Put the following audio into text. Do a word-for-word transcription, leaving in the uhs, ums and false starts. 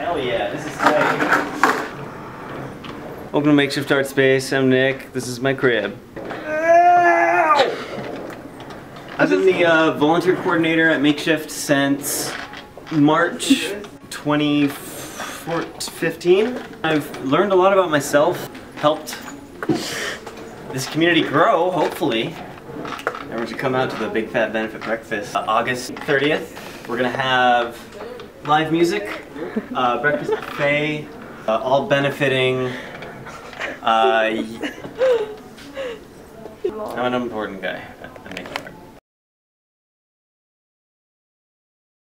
Hell yeah, this is tight. Welcome to Makeshift Art Space. I'm Nick. This is my crib. Ow! I've been the uh, volunteer coordinator at Makeshift since March twenty fifteen. I've learned a lot about myself, helped this community grow, hopefully. Everyone should come out to the Big Fat Benefit Breakfast uh, August thirtieth. We're gonna have live music, uh, breakfast buffet, uh, all benefiting. Uh, I'm an important guy.